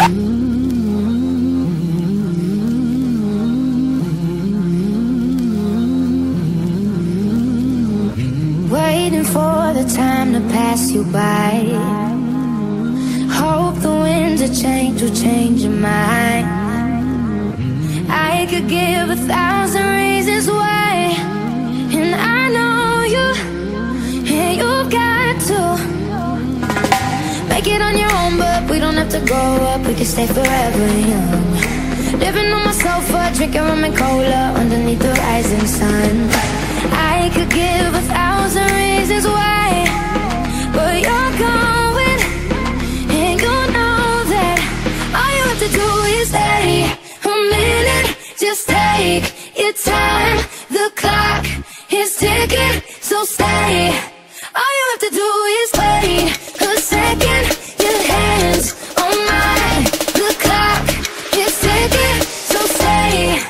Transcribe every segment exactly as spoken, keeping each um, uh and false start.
Waiting for the time to pass you by. Hope the winds of change will change your mind. I could give a thousand reasons why, and I know you, and you've got to make it on your own, but we don't have to grow up, we can stay forever young. Living on my sofa, drinking rum and cola underneath the rising sun. I could give a thousand reasons why, but you're going, and you know that all you have to do is stay a minute. Just take your time, the clock is ticking, so stay. All you have to do is wait a second, your hands on mine. The clock is ticking, so stay.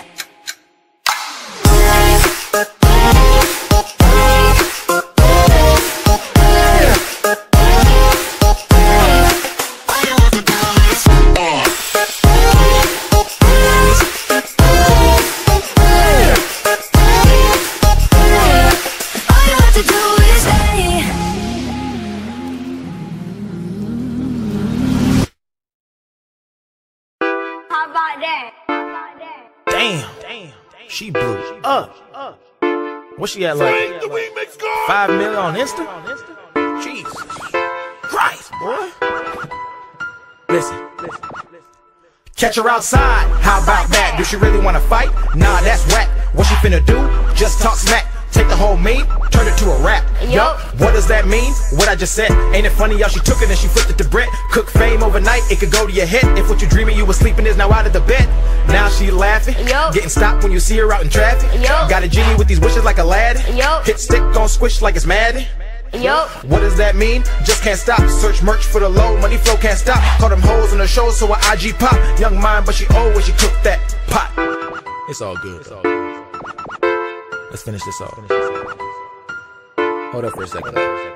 Damn, damn, she blew up. What she at, like five million on Insta? Jesus Christ, boy. Listen, listen, listen. Catch her outside, how about that? Do she really wanna fight? Nah, that's whack. What she finna do? Just talk smack. Take the whole meme, turn it to a rap. Yup, what does that mean? What I just said. Ain't it funny how she took it and she flipped it to Brett? Cook fame overnight, it could go to your head. If what you dreaming you was sleeping is now out of the bed. Now she laughing, Yo. Getting stopped when you see her out in traffic. Yo. Got a genie with these wishes like a lad. Yo. Hit stick on squish like it's Madden. Yo. What does that mean? Just can't stop. Search merch for the low, money flow can't stop. Call them hoes on the show, so I I G pop. Young mind, but she old when she cooked that pot. It's all good. It's all good. Let's finish this off. Hold up for a second.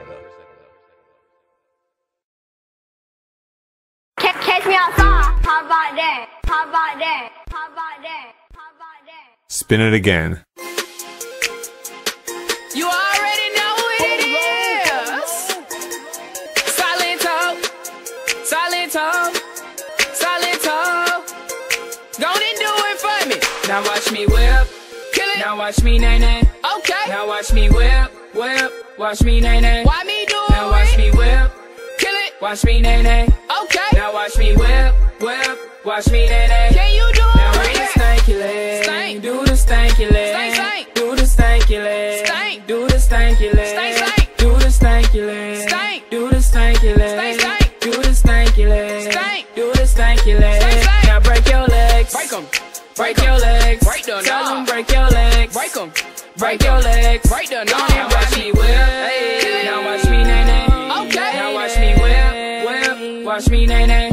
Catch me outside. How about that? How about that? How about that? How about that? Spin it again. You already know what it is. Silent talk. Silent talk. Silent talk. Go and do it for me. Now watch me whip. Kill it. Now watch me nay nay. Okay. Now watch me whip. Whip. Watch me nay nay. Why me do it? Now watch me whip. Kill it. Watch me nay nay. Okay. Now watch me whip. Whip. Watch me nay nay. Can you do it? Now do the stanky leg. Stank. Do the stanky leg. Stank, stank. Do the stanky leg. Stank. Do the stanky leg. Stank, stank. Do the stanky leg. Stank. Do the stanky leg. Stank, stank. Do the stanky leg. Stank. Do the stanky leg. Stank, stank. Now break your legs. Break them. Break your legs. Break them. Tell them break your legs. Break them. Break your legs. Break them. Now watch me whip. Now watch me nay nay. Okay. Now watch me whip. Whip. Watch me nay nay.